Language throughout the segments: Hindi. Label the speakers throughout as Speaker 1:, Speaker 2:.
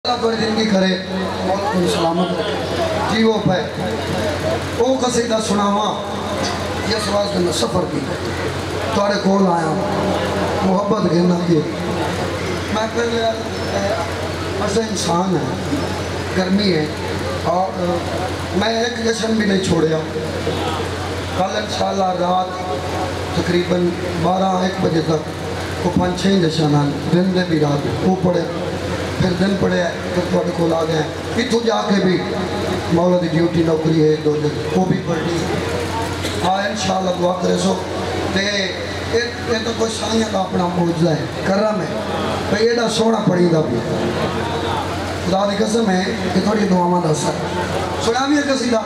Speaker 1: थोड़ी दिन की करे तुम सलामत जी वो पे वो कसीदा सुनावा जिस वास्ते मैं सफ़र की थोड़े कोल आया मुहब्बत गिरना की मैं पहले ऐसा इंसान है गर्मी है और मैं एक जश्न भी नहीं छोड़ा। कल इंशाअल्लाह रात तकरीबन 12-1 बजे तक वो 5-6 जश्न दिन में भी रात वो पड़े फिर दिन पड़े फिर थोड़े को आ गए इतों जाके भी मौला की ड्यूटी नौकरी है 2 दिन वो भी पढ़नी हाँ इंशाअल्लाह दुआ करे सो ये तो कोई साइया का अपना मौजला है करम है भाई एडा सोहना पढ़ी का भी खुदा की कसम है कि थोड़ी दुआवां दस सुना भी है कसीदा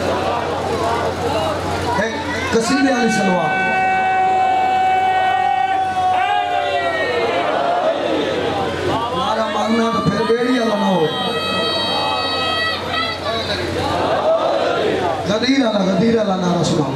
Speaker 1: कसीदे वाली सलवार तो फिर बेड़ी वाला ना हो गदीर वाला नारा सुनाओ।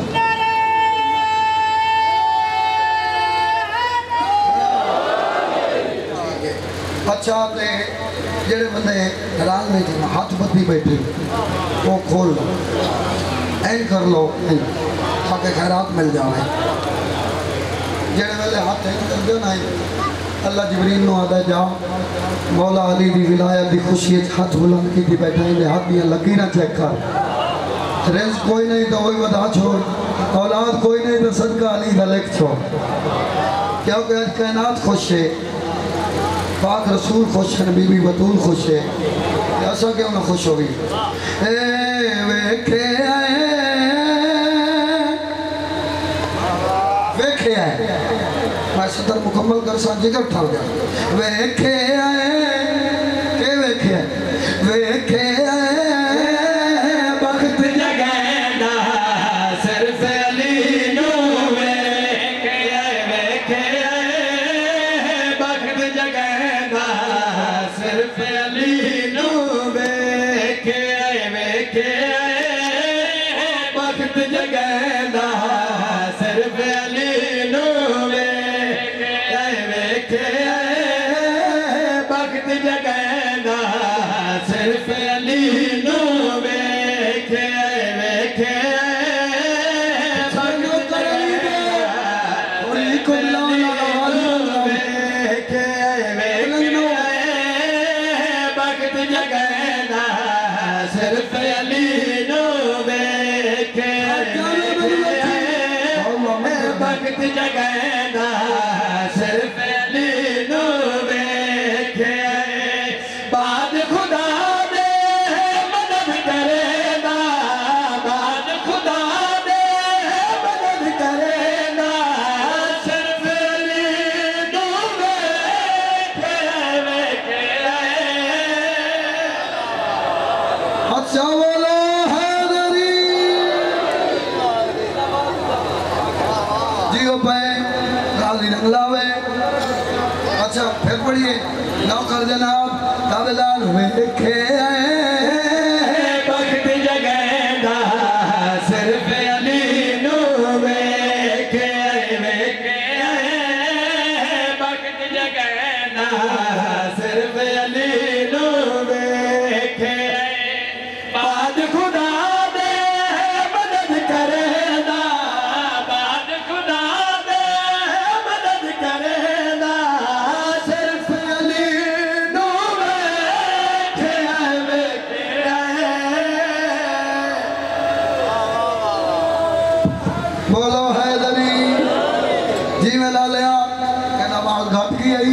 Speaker 1: अच्छा ते जेड़े बंदे हैरान नहीं थे हाथ बत्ती बैठे वो खोल लो एंड कर लो ताकि खैरात मिल जाए जेड़े वेले हाथ एंड कर दो ना अल्लाह जबरील नो आदा जाओ मौला अली की विलायत की खुशी हाथ बुलंद की बैठा इन हाथ दियाँ लकीर चेक कर रिज़्क़ कोई नहीं तो वही बता छोड़ औलाद कोई नहीं तो सदका अली का लिख छोड़ क्योंकि आज कायनात खुश है पाक रसूल खुश है बीबी बतूल खुश है ऐसा क्यों ना खुश होगी वेखे मैं सदर मुकम्मल कर सा जिगर ठा गया वेखे आए के वेखे वेखे आए वक्त जगैना सिर्फ अली नू वेखे आए वक्त जगैना सिर्फ अली नू वेखे आए वक्त जगैना सिर्फ अली नू वक्त जगैना सिर्फ अली नू वेखे वेखे सानू करीबे कोई कुल्ला वेखे वेखे वक्त जगैना सिर्फ अली नू वेखे वक्त जगैना सिर्फ अली नू वेखे बाद खुदा दे मदद करेगा बाद खुदा दे मदद करेगा सिर्फ अली नू वेखे वेखे अच्छा बोलो हैदरी जियो पे गाली रंगलावे। अच्छा फिर पढ़िए नौकर जनाब दावेदार वेखे वक्त जगैना सिर्फ अली नू वेखे वेखे वक्त जगैना सिर्फ अली नू वेखे बाद खुदा दे मदद करेगा बाद खुदा दे मदद करेगा सिर्फ अली नू वेखे बोलो हैदरी जी में ला लिया कहना आवाज घट की आई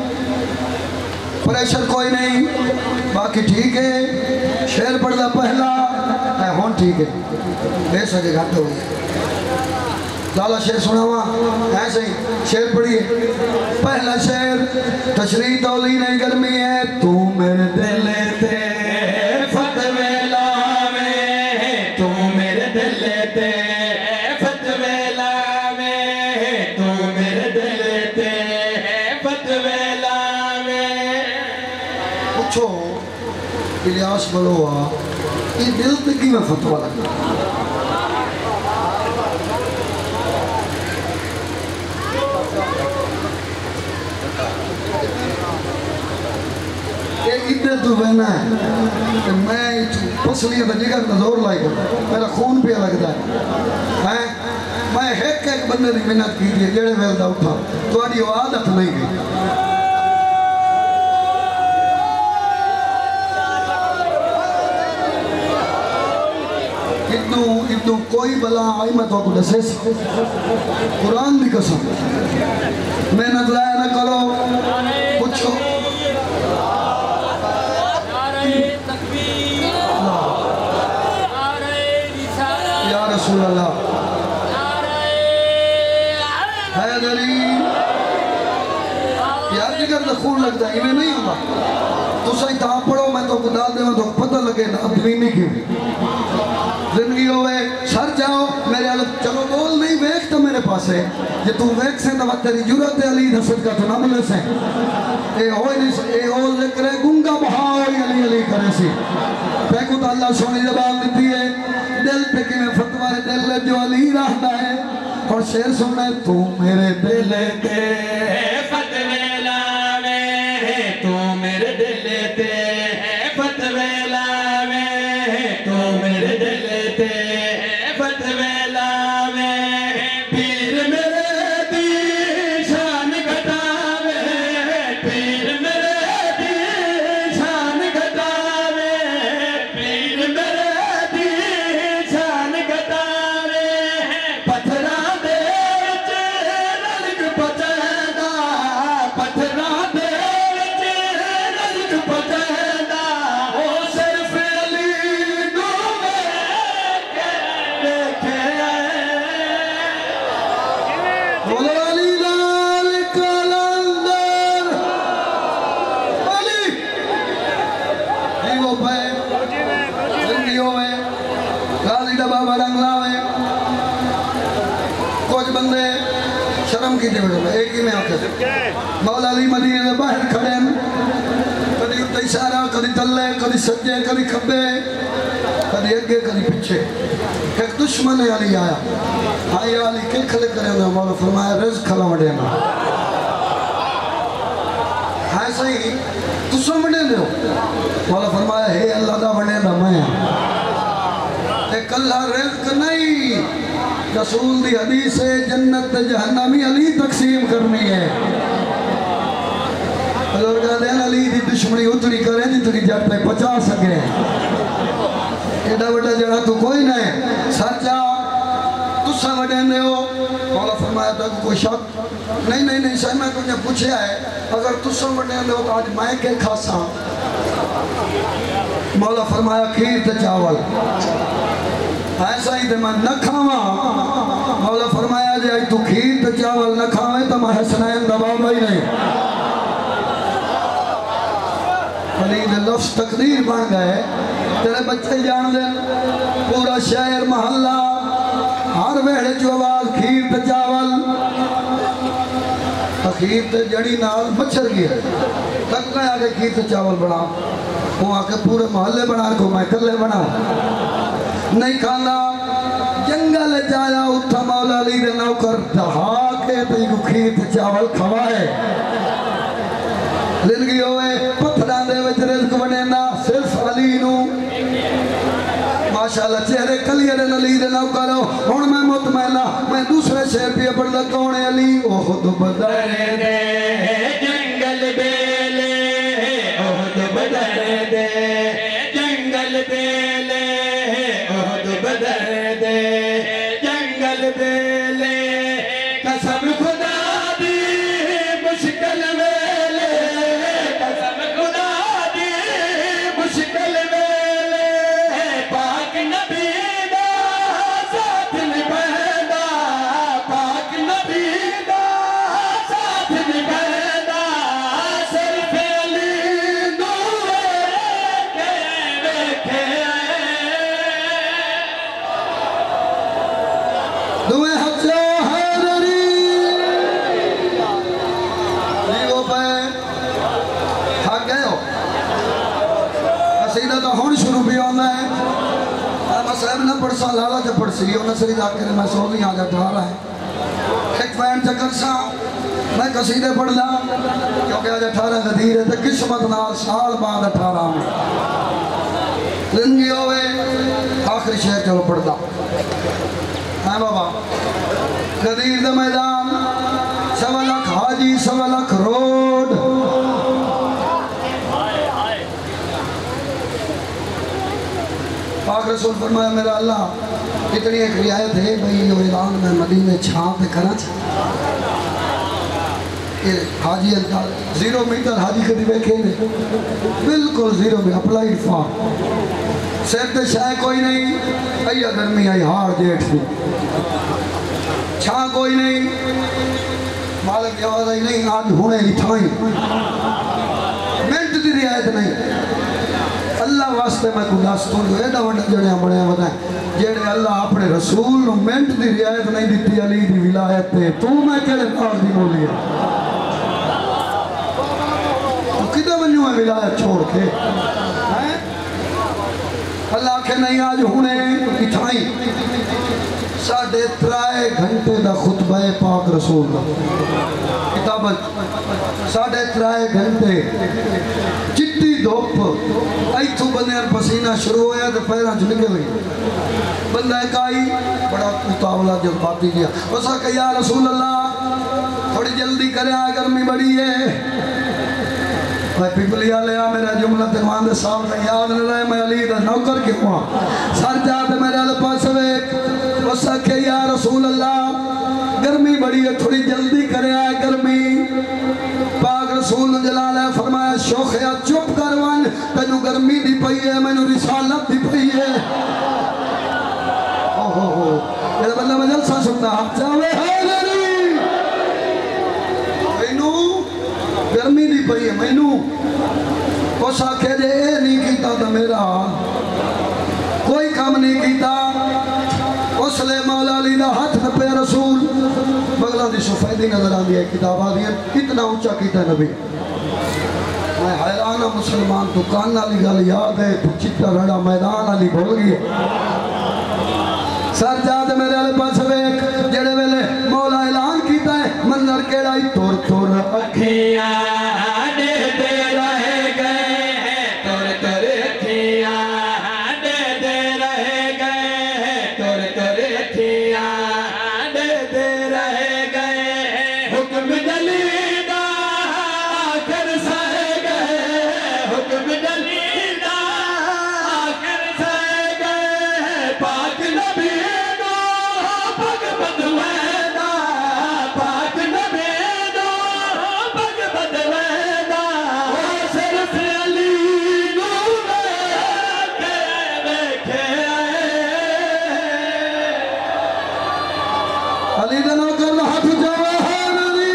Speaker 1: प्रेशर कोई नहीं बाकी ठीक है शेर पढ़ता पहला हूँ ठीक है बेशक घट हो गया लाला शेर सुनावा ऐसे ही शेर पढ़िए पहला शेर तशरीह तौली नहीं गर्मी है तू मेरे दिल ते फतवे लावे तू मेरे दिल ते फतवे लावे तू मेरे दिल ते फतवे लावे पूछो इलियास बलोआ ये दिल ते की मैं फतवा लगा इधर तू बहना है तो मैं पसलियां का जिगर का जोर लाई मेरा खून पे लगता है मैं एक एक बंदे की मेहनत की जेड़े वेल का उठा थोड़ी आदत नहीं गई इतनू कोई बला आई मैं तो दसे कुरान की कसम मेहनत लाया ना करो पूछो या रसूल अल्लाह हैदरी यार जिगर का खून लगता है इन्हें नहीं होगा तो सही ता पढ़ो मैं तो बता दे तो पता लगे ना अदमी नहीं की जिंदगी होवे सर जाओ मेरे अलग चलो बोल नहीं वेख तो मेरे पास है जे तू वेख से तो तेरी जुरत अली दसत का तो ना मिले से ए होय नहीं ए ओ जिक्र गुंगा बहाई अली अली करे सी देखो तो अल्लाह सोनी जवाब देती है दिल पे कि मैं फतवा दिल जो अली रहता है और शेर सुनना तू मेरे दिल पे फतवे लावे तू मेरे दिल पे फतवे लावे तू मेरे दिल पे फतवे लावे पीर मेरे दी शान घटावे पीर मेरे दी शान घटावे पीर मेरे दी शान घटावे पत्थरा दे विच नरक पचैंदा पत्थरा दे विच नरक पचैंदा ओ सिर्फ अली नू देखे बोलो अली लाल कलंदर अली जीवो पे जिंदगियों में गाली डब्बा बड़ंग लावे कुछ बंदे शर्म की जरूरत है एक ही में आके मौला अली मदीने के बाहर खड़े हैं कभी उत्ते इशारा कभी तल्ले कभी सज्जे कभी खब्बे कभी अगे कभी पीछे एक दुश्मन अली आया हाँ ये अली के खले करेंगे मौला फरमाया रिज़्क़ खला वडेना हाँ सही तुम वडे दो मौला फरमाया हे अल्लाह दा वडेना मैं कल्ला रिज़्क़ नहीं रसूल दी हदीस है जन्नत जहन्नमी अली तकसीम करनी है बुजुर्ग अली दी दुश्मनी उतनी करे जितनी जट पे पचा सके एडा बड़ा जड़ा तू कोई नहीं सच्चा तुसा वडेंदे हो मौला फरमाया तो कोई शक नहीं नहीं नहीं सही मैं तुझे पूछा है अगर तुसा वडेंदे हो तो आज मैं के खासा मौला फरमाया खीर ते चावल ऐसा ही मैं न खावा मौला फरमाया जे तू खीर ते चावल न खावे तो मैं हसनैन दबाव ही नहीं अली दे लफ्ज़ तकदीर बन गए तेरे बच्चे जान दे पूरा शहर महल्ला हर वेड़े जो आवाज खीर ते चावल खीर ते जड़ी नाल मच्छर गया तक मैं आके खीर ते चावल बना वो आके पूरे मोहल्ले बना को मैं कल्ले बना नहीं खाना जंगल जाया उठा मौला अली दे नौकर दहा के तेरी को खीर ते चावल खवाए जिंदगी होवे पत्थरां दे विच रिज़्क़ बनेना सिर्फ अली नू माशाअल्लाह चेहरे कलियर अली दे नौकर हुण मैं मुतमैना मैं दूसरे शेर पे पढ़दा कौन है अली ओहद बदर दे जंगल बेले ओहद बदर दे जंगल बेले ओहद बदर दे जंगल बेले कसम खुदा दी मुश्किल वेले कसम खुदा दी मुश्किल वेले पाक नबी दा साथ निभांदा पाक नबी दा साथ निभांदा सिर्फ अली नू वेखे दुए हथो हैदरी जीवो पे थक गए हो कसीदा तो हुण शुरू भी होना है मैं साहब ना पढ़सा लाला जब पढ़ सी उन्हें सरी जाकर मैं सो नहीं आ जा रहा है एक पैन चक्कर सा मैं कसीदे पढ़दा क्योंकि आज 18 गदीर है तो किस्मत नाल साल बाद 18 में जिंदगी होवे आखिरी शेर चलो पढ़दा है बाबा। गदीर दे मैदान 1.25 लाख हाजी 1.25 लाख रोड पाक रसूल फरमाया मेरा अल्लाह इतनी एक रियायत है भाई ये ऐलान मैं मदीने छाप पे करा हाजी अंदाज 0 मीटर हाजी कभी देखे बिल्कुल 0 में अप्लाई फॉर सिर पे शाय कोई नहीं अया गर्मी आई हार जेठ थी छा कोई नहीं मालिक की आवाज आई नहीं आज हुने ही ठाई मिनट की रियायत नहीं अल्लाह वास्ते मैं को दस तू एडा वड्डा जड़िया बनया बताए जेड़े अल्लाह अपने रसूल नु मिनट की रियायत नहीं दी अली दी विलायत ते तू मैं केड़े पार दी बोली है तू किदे वन्नू है विलायत छोड़ के हैं अल्लाह के नहीं आज हुने इठाई 3.5 घंटे का खुतबा है पाक रसूल का किताबत 3.5 घंटे चिट्टी धुप इथों बंदे पसीना शुरू होया तो पैरों च निकल गई बंदा एक आई बड़ा उतावला जज्बाती गया उस या रसूल अल्लाह थोड़ी जल्दी करे गर्मी बड़ी है पिपलिया लिया मेरा जुमला तिरमान दे सामने याद न रहे मैं अली दा नौकर क्यों हुआ सर जात मेरे पास वेख उस या रसूल अल्लाह गर्मी बड़ी है थोड़ी जल्दी करे गर्मी पाक रसूल जलाल है फरमाया शोखया चुप कर वन तेनू गर्मी दी पई है मैनू रिसालत दी पई है ओहो हो मेरा बंदा मैं जलसा सुनता जावे मैनू गर्मी दी पई है मैनू उस आखे जे नहीं कीता तो मेरा कोई काम नहीं कीता उसले मौला अली दा हाथ नपे रसूल बगलों की सफेदी नजर आती है किताब आदि कितना ऊंचा किया नबी मैं हैरान मुसलमान तू कान वाली गल याद है तू चिट्टा रड़ा मैदान वाली भूल गई सर जात मेरे वाले पास वेख जेड़े वेले मौला ऐलान किया है मंजर केड़ा ही तुर तुर अखियां दे रह गए हैं तुर तुर अखियां दे रह गए हैं तुर तुर अखियां दे रह गए हैं हुक्म जलीदा आखिर सह गए हुक्म जलीदा आखिर सह गए पाक नबी पग बदलैदा पाक नबी पग बदलैदा सिर्फ अली नूर के देखे अली दा नौकर हाथ जावे है अली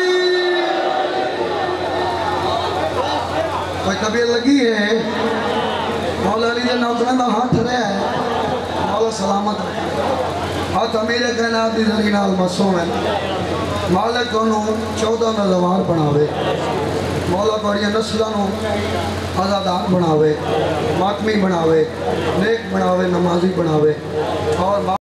Speaker 1: कोई तबीयत लगी है मौला अली दे नौकरां दा हाथ रहा है मौला सलामत हाथ अमीर कायनात दी जरी नाल मसूम है मालिक को 14 नौजवान बनावे मौला बड़िया नस्लों को आज़ादार बनावे मातमी बनावे नेक बनावे नमाजी बनावे और